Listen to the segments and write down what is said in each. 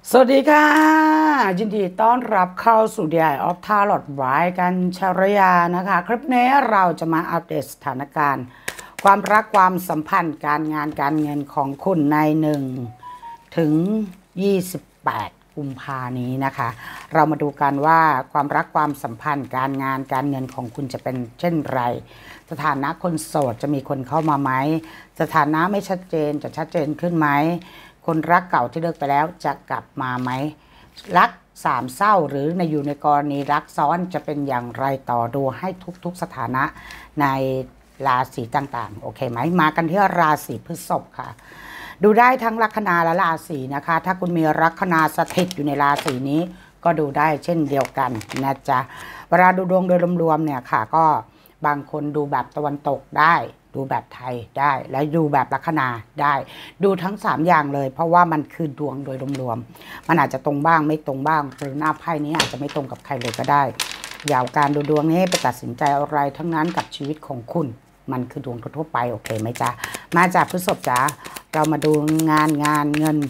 สวัสดีค่ะยินดีต้อนรับเข้าสู่ DI of Tarot ไว้กันชรยานะคะคลิปนี้เราจะมาอัปเดตสถานการณ์ความรักความสัมพันธ์การงานการเงินของคุณใน1ถึง28กุมภานี้นะคะเรามาดูกันว่าความรักความสัมพันธ์การงานการเงินของคุณจะเป็นเช่นไรสถานะคนโสดจะมีคนเข้ามาไหมสถานะไม่ชัดเจนจะชัดเจนขึ้นไหมคนรักเก่าที่เลิกไปแล้วจะกลับมาไหมรักสามเศร้าหรืออยู่ในกรณีรักซ้อนจะเป็นอย่างไรต่อดูให้ทุกสถานะในราศีต่างๆโอเคไหมมากันที่ราศีพฤษภค่ะดูได้ทั้งลัคนาและราศีนะคะถ้าคุณมีลัคนาสถิตอยู่ในราศีนี้ก็ดูได้เช่นเดียวกันนะจ๊ะเวลาดูดวงโดยรวมๆเนี่ยค่ะก็บางคนดูแบบตะวันตกได้ดูแบบไทยได้และดูแบบลัคนาได้ดูทั้ง3อย่างเลยเพราะว่ามันคือดวงโดยรวมๆมันอาจจะตรงบ้างไม่ตรงบ้างหรือหน้าไพ่นี้อาจจะไม่ตรงกับใครเลยก็ได้อย่าเอาการดูดวงนี้ไปตัดสินใจอะไรทั้งนั้นกับชีวิตของคุณมันคือดวงทั่วไปโอเคไหมจ๊ะมาจากพฤษภจ๋าเรามาดูงานเงิน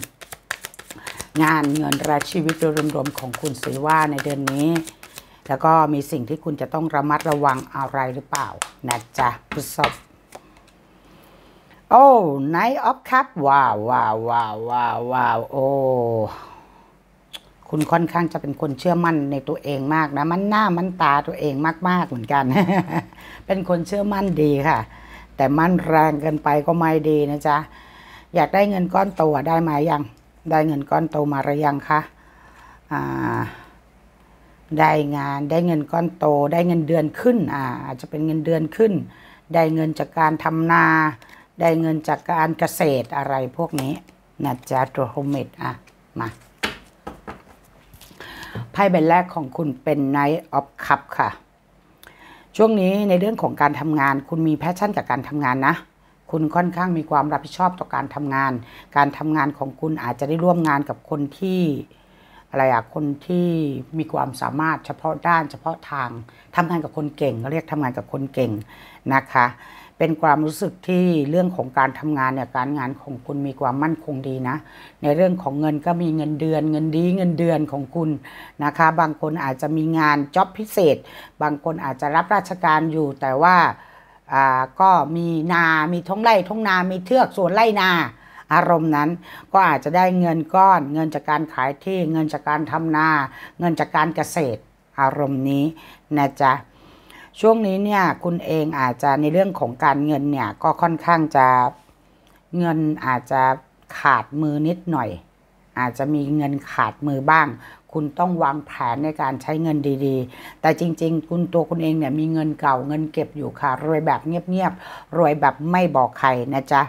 และชีวิตโดยรวมๆของคุณสิว่าในเดือนนี้แล้วก็มีสิ่งที่คุณจะต้องระมัดระวังอะไรหรือเปล่านะจ๊ะพฤษภโอ้ Knight of Cups ว้าวโอ้คุณค่อนข้างจะเป็นคนเชื่อมั่นในตัวเองมากนะมันหน้ามันตาตัวเองมากๆเหมือนกัน เป็นคนเชื่อมั่นดีค่ะแต่มั่นแรงเกินไปก็ไม่ดีนะจ๊ะอยากได้เงินก้อนโตได้ไหมยังได้เงินก้อนโตมาหรือยังคะได้งานได้เงินก้อนโตได้เงินเดือนขึ้นอาจจะเป็นเงินเดือนขึ้นได้เงินจากการทำนาได้เงินจากการเกษตรอะไรพวกนี้นะจ๊ะตัวโฮมเมดมาไพ่ใบแรกของคุณเป็น Knight of Cups ค่ะช่วงนี้ในเรื่องของการทำงานคุณมีแพชชั่นกับการทำงานนะคุณค่อนข้างมีความรับผิดชอบต่อการทำงานของคุณอาจจะได้ร่วมงานกับคนที่คนที่มีความสามารถเฉพาะด้านเฉพาะทางทำงานกับคนเก่งเรียกทำงานกับคนเก่งนะคะเป็นความรู้สึกที่เรื่องของการทำงานเนี่ยการงานของคุณมีความมั่นคงดีนะในเรื่องของเงินก็มีเงินเดือนเงินเดือนของคุณนะคะบางคนอาจจะมีงานจ็อบพิเศษบางคนอาจจะรับราชการอยู่แต่ว่าก็มีนามีท้องไร่ท้องนามีเทือกสวนไร่นาอารมณ์นั้นก็อาจจะได้เงินก้อนเงินจากการขายที่เงินจากการทำนาเงินจากการเกษตรอารมณ์นี้นะจ๊ะช่วงนี้เนี่ยคุณเองอาจจะในเรื่องของการเงินเนี่ยก็ค่อนข้างจะเงินอาจจะขาดมือนิดหน่อยอาจจะมีเงินขาดมือบ้างคุณต้องวางแผนในการใช้เงินดีๆแต่จริงๆตัวคุณเองเนี่ยมีเงินเก่าเงินเก็บอยู่ค่ะรวยแบบเงียบๆรวยแบบไม่บอกใครนะจ๊ะ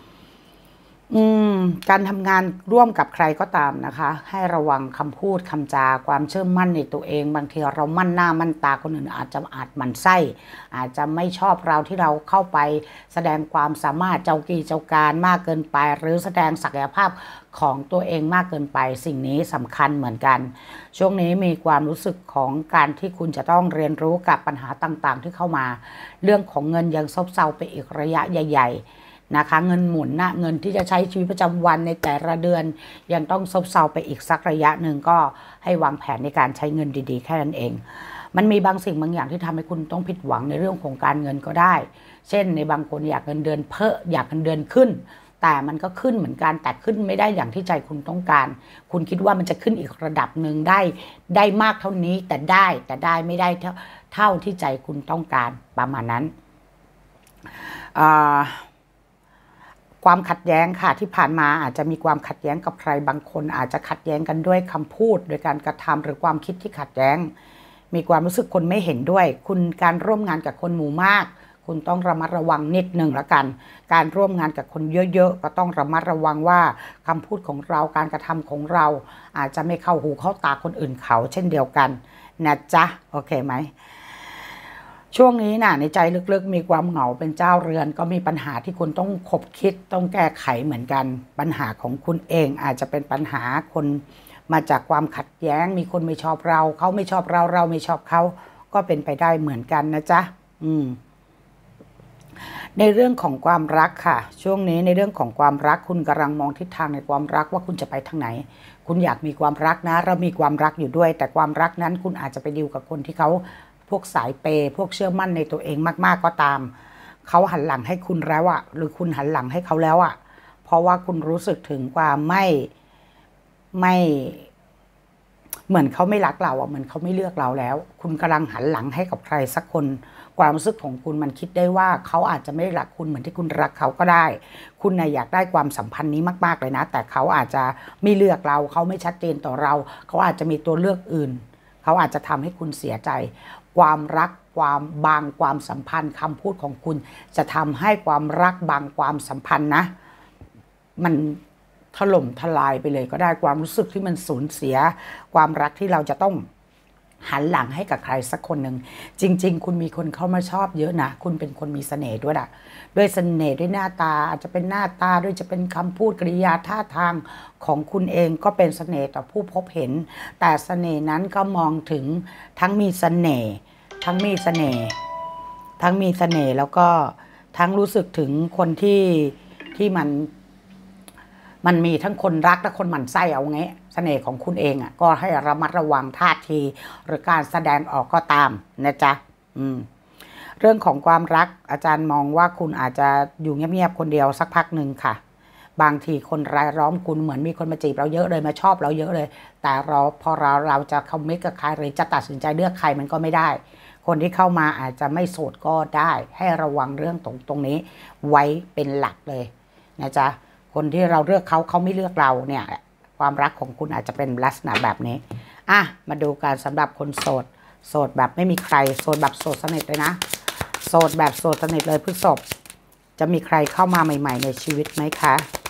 การทำงานร่วมกับใครก็ตามนะคะให้ระวังคำพูดคำจาความเชื่อมั่นในตัวเองบางทีเรามั่นหน้ามั่นตาคนอื่นอาจหมั่นไส้อาจจะไม่ชอบเราที่เราเข้าไปแสดงความสามารถเจ้ากี้เจ้าการมากเกินไปหรือแสดงศักยภาพของตัวเองมากเกินไปสิ่งนี้สำคัญเหมือนกันช่วงนี้มีความรู้สึกของการที่คุณจะต้องเรียนรู้กับปัญหาต่างๆที่เข้ามาเรื่องของเงินยังซบเซาไปอีกระยะใหญ่นะคะเงินหมุนเงินที่จะใช้ชีวิตประจำวันในแต่ละเดือนยังต้องซบเซาไปอีกสักระยะหนึ่งก็ให้วางแผนในการใช้เงินดีๆแค่นั้นเองมันมีบางสิ่งบางอย่างที่ทำให้คุณต้องผิดหวังในเรื่องของการเงินก็ได้เช่นในบางคนอยากเงินเดือนอยากเงินเดือนขึ้นแต่มันก็ขึ้นเหมือนกันแต่ขึ้นไม่ได้อย่างที่ใจคุณต้องการคุณคิดว่ามันจะขึ้นอีกระดับหนึ่งได้มากเท่านี้แต่ได้ไม่ได้เท่าที่ใจคุณต้องการประมาณนั้นความขัดแย้งค่ะที่ผ่านมาอาจจะมีความขัดแย้งกับใครบางคนอาจจะขัดแย้งกันด้วยคำพูดโดยการกระทำหรือความคิดที่ขัดแย้งมีความรู้สึกคนไม่เห็นด้วยคุณการร่วมงานกับคนหมู่มากคุณต้องระมัดระวังนิดหนึ่งละกันการร่วมงานกับคนเยอะๆก็ต้องระมัดระวังว่าคำพูดของเราการกระทำของเราอาจจะไม่เข้าหูเข้าตาคนอื่นเขาเช่นเดียวกันนะจ๊ะโอเคไหมช่วงนี้น่ะในใจลึกๆมีความเหงาเป็นเจ้าเรือนก็มีปัญหาที่คุณต้องคบคิดต้องแก้ไขเหมือนกันปัญหาของคุณเองอาจจะเป็นปัญหาคนมาจากความขัดแย้งมีคนไม่ชอบเราเขาไม่ชอบเราเราไม่ชอบเขาก็เป็นไปได้เหมือนกันนะจ๊ะในเรื่องของความรักค่ะช่วงนี้ในเรื่องของความรักคุณกำลังมองทิศทางในความรักว่าคุณจะไปทางไหนคุณอยากมีความรักนะเรามีความรักอยู่ด้วยแต่ความรักนั้นคุณอาจจะไปดีลกับคนที่เขาพวกสายเปย์พวกเชื่อมั่นในตัวเองมากๆก็ตามเขาหันหลังให้คุณแล้วอะหรือคุณหันหลังให้เขาแล้วอะเพราะว่าคุณรู้สึกถึงความไม่เหมือนเขาไม่รักเราอ่ะเหมือนเขาไม่เลือกเราแล้วคุณกำลังหันหลังให้กับใครสักคนความรู้สึกของคุณมันคิดได้ว่าเขาอาจจะไม่รักคุณเหมือนที่คุณรักเขาก็ได้คุณน่ะอยากได้ความสัมพันธ์นี้มากๆเลยนะแต่เขาอาจจะไม่เลือกเราเขาไม่ชัดเจนต่อเราเขาอาจจะมีตัวเลือกอื่นเขาอาจจะทำให้คุณเสียใจความรักความบางความสัมพันธ์คำพูดของคุณจะทำให้ความรักบางความสัมพันธ์นะมันถล่มทลายไปเลยก็ได้ความรู้สึกที่มันสูญเสียความรักที่เราจะต้องหันหลังให้กับใครสักคนหนึ่งจริงๆคุณมีคนเข้ามาชอบเยอะนะคุณเป็นคนมีเสน่ห์ด้วยนะด้วยเสน่ห์ด้วยหน้าตาอาจจะเป็นหน้าตาด้วยจะเป็นคำพูดกริยาท่าทางของคุณเองก็เป็นเสน่ห์ต่อผู้พบเห็นแต่เสน่ห์นั้นก็มองถึงทั้งมีเสน่ห์ทั้งมีเสน่ห์ทั้งมีเสน่ห์แล้วก็ทั้งรู้สึกถึงคนที่มันมีทั้งคนรักและคนหมั่นไส้เอาไงเสน่ห์ของคุณเองอ่ะก็ให้ระมัดระวังท่าทีหรือการแสดงออกก็ตามนะจ๊ะเรื่องของความรักอาจารย์มองว่าคุณอาจจะอยู่เงียบๆคนเดียวสักพักหนึ่งค่ะบางทีคนรายล้อมคุณเหมือนมีคนมาจีบเราเยอะเลยมาชอบเราเยอะเลยแต่พอเราจะคอมมิตกับใครหรือจะตัดสินใจเลือกใครมันก็ไม่ได้คนที่เข้ามาอาจจะไม่โสดก็ได้ให้ระวังเรื่องตรงนี้ไว้เป็นหลักเลยนะจ๊ะคนที่เราเลือกเขาไม่เลือกเราเนี่ยความรักของคุณอาจจะเป็นลักษณะแบบนี้มาดูกันสำหรับคนโสดแบบไม่มีใครโสดแบบโสดสนิทเลยนะโสดแบบโสดสนิทเลยพฤษภจะมีใครเข้ามาใหม่ๆในชีวิตไหมคะ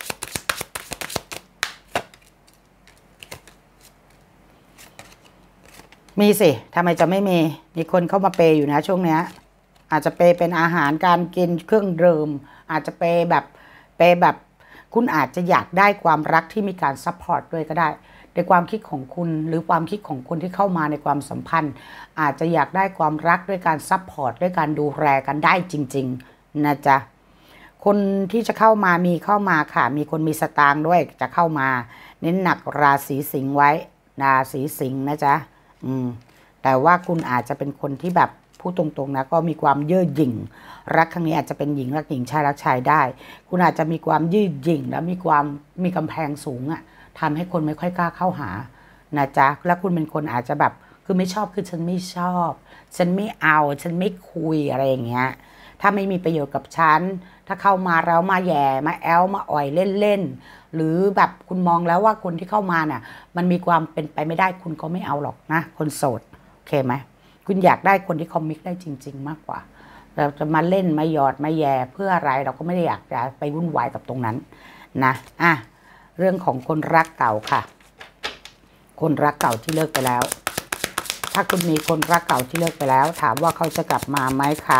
มีสิทำไมจะไม่มีคนเข้ามาเปย์อยู่นะช่วงเนี้ยอาจจะเปย์เป็นอาหารการกินเครื่องดื่มอาจจะเปย์แบบคุณอาจจะอยากได้ความรักที่มีการซัพพอร์ตด้วยก็ได้ในความคิดของคุณหรือความคิดของคนที่เข้ามาในความสัมพันธ์อาจจะอยากได้ความรักด้วยการซัพพอร์ตด้วยการดูแลกันได้จริงๆนะจ๊ะคนที่จะเข้ามาค่ะมีคนมีสตางค์ด้วยจะเข้ามาเน้นหนักราศีสิงห์ไว้ราศีสิงห์นะจ๊ะแต่ว่าคุณอาจจะเป็นคนที่แบบพูดตรงๆนะก็มีความเย่อหยิ่งรักครั้งนี้อาจจะเป็นหญิงรักหญิงชายรักชายได้คุณอาจจะมีความยืดหยิ่งแล้วมีกำแพงสูงทำให้คนไม่ค่อยกล้าเข้าหานะจ๊ะแล้วคุณเป็นคนอาจจะแบบคือไม่ชอบคือฉันไม่ชอบฉันไม่เอาฉันไม่คุยอะไรอย่างเงี้ยถ้าไม่มีประโยชน์กับฉันถ้าเข้ามาแล้วมาแย่มาแอลมาอ่อยเล่นๆหรือแบบคุณมองแล้วว่าคนที่เข้ามาเนี่ยมันมีความเป็นไปไม่ได้คุณก็ไม่เอาหรอกนะคนโสดโอเคไหมคุณอยากได้คนที่คอมมิตได้จริงๆมากกว่าเราจะมาเล่นมาหยอดมาแย่เพื่ออะไรเราก็ไม่ได้อยากจะไปวุ่นวายกับตรงนั้นนะเรื่องของคนรักเก่าค่ะคนรักเก่าที่เลิกไปแล้วถ้าคุณมีคนรักเก่าที่เลิกไปแล้วถามว่าเขาจะกลับมาไหมคะ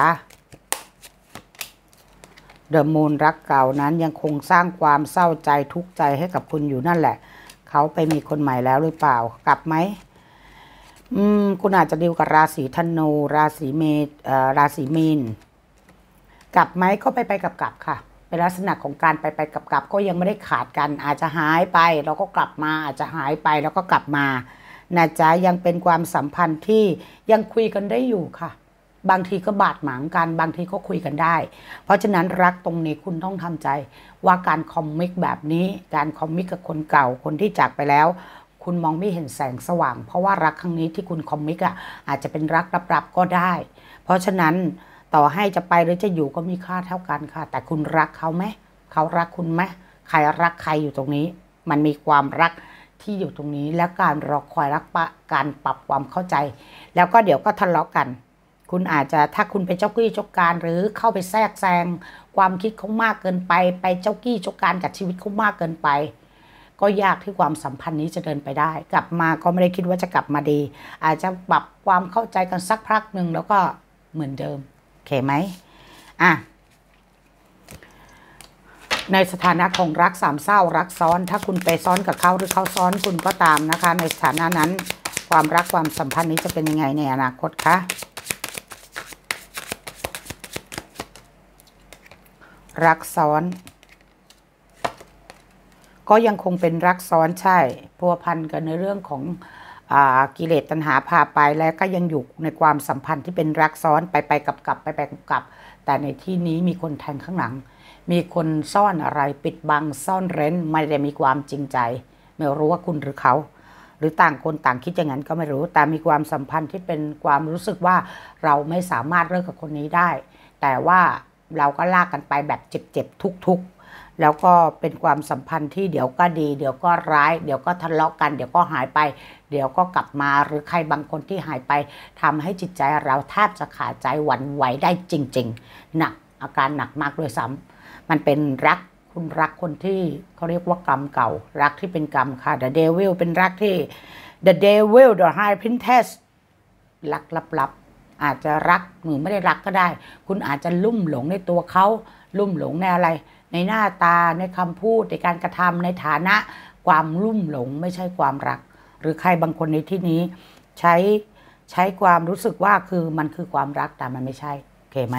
เดอะมูนรักเก่านั้นยังคงสร้างความเศร้าใจทุกข์ใจให้กับคุณอยู่นั่นแหละเขาไปมีคนใหม่แล้วหรือเปล่ากลับไหมคุณอาจจะดีลกับราศีธนูราศีมีนกลับไหมก็ไปกลับค่ะเป็นลักษณะของการไปกลับก็ยังไม่ได้ขาดกันอาจจะหายไปแล้วก็กลับมาอาจจะหายไปแล้วก็กลับมานะจ๊ะยังเป็นความสัมพันธ์ที่ยังคุยกันได้อยู่ค่ะบางทีก็บาดหมางกันบางทีก็คุยกันได้เพราะฉะนั้นรักตรงนี้คุณต้องทำใจว่าการคอมมิตแบบนี้การคอมมิตกับคนเก่าคนที่จากไปแล้วคุณมองไม่เห็นแสงสว่างเพราะว่ารักครั้งนี้ที่คุณคอมมิตอาจจะเป็นรักลับๆก็ได้เพราะฉะนั้นต่อให้จะไปหรือจะอยู่ก็มีค่าเท่ากันค่ะแต่คุณรักเขาไหมเขารักคุณไหมใครรักใครอยู่ตรงนี้มันมีความรักที่อยู่ตรงนี้และการรอคอยรักการปรับความเข้าใจแล้วก็เดี๋ยวก็ทะเลาะกันคุณอาจจะถ้าคุณไปเจ้ากี้เจ้าการหรือเข้าไปแทรกแซงความคิดเขามากเกินไปเจ้ากี้เจ้าการกับชีวิตเขามากเกินไปก็ยากที่ความสัมพันธ์นี้จะเดินไปได้กลับมาก็ไม่ได้คิดว่าจะกลับมาดีอาจจะปรับความเข้าใจกันสักพักหนึ่งแล้วก็เหมือนเดิมโอเคไหมในสถานะของรักสามเศร้ารักซ้อนถ้าคุณไปซ้อนกับเขาหรือเขาซ้อนคุณก็ตามนะคะในสถานะนั้นความรักความสัมพันธ์นี้จะเป็นยังไงในอนาคตคะรักซ้อนก็ยังคงเป็นรักซ้อนใช่พัวพันกันในเรื่องของกิเลสตัณหาพาไปแล้วก็ยังอยู่ในความสัมพันธ์ที่เป็นรักซ้อนไปกับไปกับแต่ในที่นี้มีคนแทงข้างหลังมีคนซ่อนอะไรปิดบังซ่อนเร้นไม่ได้มีความจริงใจไม่รู้ว่าคุณหรือเขาหรือต่างคนต่างคิดอย่างนั้นก็ไม่รู้แต่มีความสัมพันธ์ที่เป็นความรู้สึกว่าเราไม่สามารถเลิกกับคนนี้ได้แต่ว่าเราก็ลากกันไปแบบเจ็บๆทุกๆแล้วก็เป็นความสัมพันธ์ที่เดี๋ยวก็ดีเดี๋ยวก็ร้ายเดี๋ยวก็ทะเลาะกันเดี๋ยวก็หายไปเดี๋ยวก็กลับมาหรือใครบางคนที่หายไปทำให้จิตใจเราแทบจะขาดใจหวั่นไหวได้จริงๆหนักอาการหนักมากด้วยซ้ำมันเป็นรักคุณรักคนที่เขาเรียกว่ากรรมเก่ารักที่เป็นกรรมค่ะ The Devil เป็นรักที่ The Devil The High Princess รักลับๆอาจจะรักหรือไม่ได้รักก็ได้คุณอาจจะลุ่มหลงในตัวเขาลุ่มหลงในอะไรในหน้าตาในคำพูดในการกระทำในฐานะความลุ่มหลงไม่ใช่ความรักหรือใครบางคนในที่นี้ใช้ความรู้สึกว่าคือมันคือความรักแต่มันไม่ใช่โอเคไหม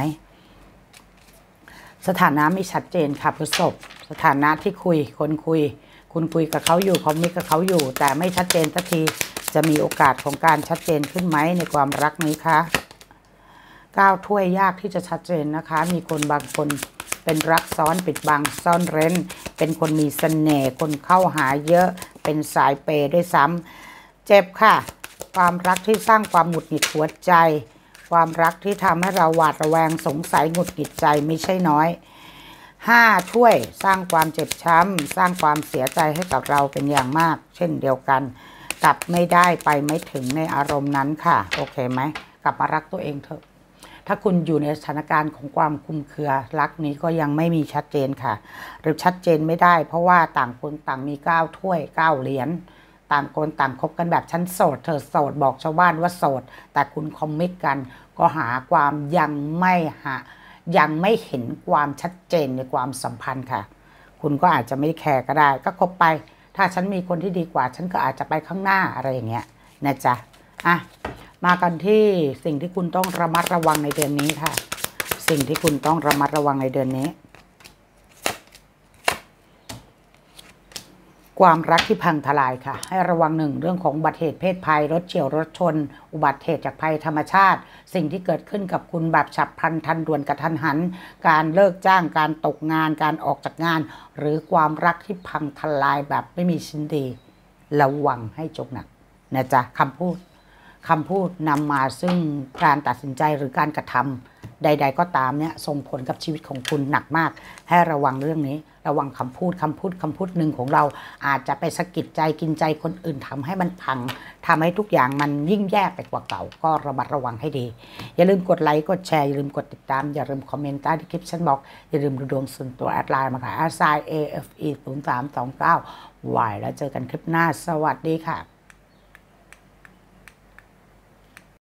สถานะไม่ชัดเจนค่ะพฤษภสถานะที่คนคุยคุณคุยกับเขาอยู่คอมมิตกับเขาอยู่แต่ไม่ชัดเจนสักทีจะมีโอกาสของการชัดเจนขึ้นไหมในความรักนี้คะ9 ถ้วยยากที่จะชัดเจนนะคะมีคนบางคนเป็นรักซ้อนปิดบังซ่อนเร้นเป็นคนมีเสน่ห์คนเข้าหาเยอะเป็นสายเปย์ด้วยซ้ำเจ็บค่ะความรักที่สร้างความหงุดหงิดหัวใจความรักที่ทำให้เราหวาดระแวงสงสัยหงุดหงิดใจไม่ใช่น้อย5 ถ้วยสร้างความเจ็บช้ำสร้างความเสียใจให้กับเราเป็นอย่างมากเช่นเดียวกันกลับไม่ได้ไปไม่ถึงในอารมณ์นั้นค่ะโอเคไหมกลับมารักตัวเองเถอะถ้าคุณอยู่ในสถานการณ์ของความคลุมเครือรักนี้ก็ยังไม่มีชัดเจนค่ะหรือชัดเจนไม่ได้เพราะว่าต่างคนต่างมี9 ถ้วย9 เหรียญต่างคนต่างคบกันแบบฉันโสดเธอโสดบอกชาวบ้านว่าโสดแต่คุณคอมมิตกันก็หาความยังไม่เห็นความชัดเจนในความสัมพันธ์ค่ะคุณก็อาจจะไม่แคร์ก็ได้ก็คบไปถ้าฉันมีคนที่ดีกว่าฉันก็อาจจะไปข้างหน้าอะไรอย่างเงี้ยนะจ๊ะอ่ะมากันที่สิ่งที่คุณต้องระมัดระวังในเดือนนี้ค่ะสิ่งที่คุณต้องระมัดระวังในเดือนนี้ความรักที่พังทลายค่ะให้ระวัง1 เรื่องของอุบัติเหตุเพศภัยรถเฉี่ยวรถชนอุบัติเหตุจากภัยธรรมชาติสิ่งที่เกิดขึ้นกับคุณแบบฉับพลันทันด่วนกระทันหันการเลิกจ้างการตกงานการออกจากงานหรือความรักที่พังทลายแบบไม่มีชิ้นดีระวังให้จงหนักนะจ๊ะคำพูดนำมาซึ่งการตัดสินใจหรือการกระทำใดๆก็ตามเนี่ยส่งผลกับชีวิตของคุณหนักมากให้ระวังเรื่องนี้ระวังคำพูดหนึ่งของเราอาจจะไปสะกิดใจกินใจคนอื่นทำให้มันพังทำให้ทุกอย่างมันยิ่งแย่ไปกว่าเก่าก็ระมัดระวังให้ดีอย่าลืมกดไลค์กดแชร์อย่าลืมกดติดตามอย่าลืมคอมเมนต์ใต้ที่คลิปฉันบอกอย่าลืมดูดวงส่วนตัวแอดไลน์มาค่ะ@AFE0329 แล้วเจอกันคลิปหน้าสวัสดีค่ะ